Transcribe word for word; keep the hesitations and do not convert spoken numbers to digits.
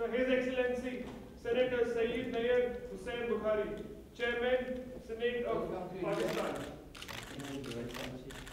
So His Excellency Senator Saeed Nayyar Hussain Bukhari, Chairman, Senate of Pakistan.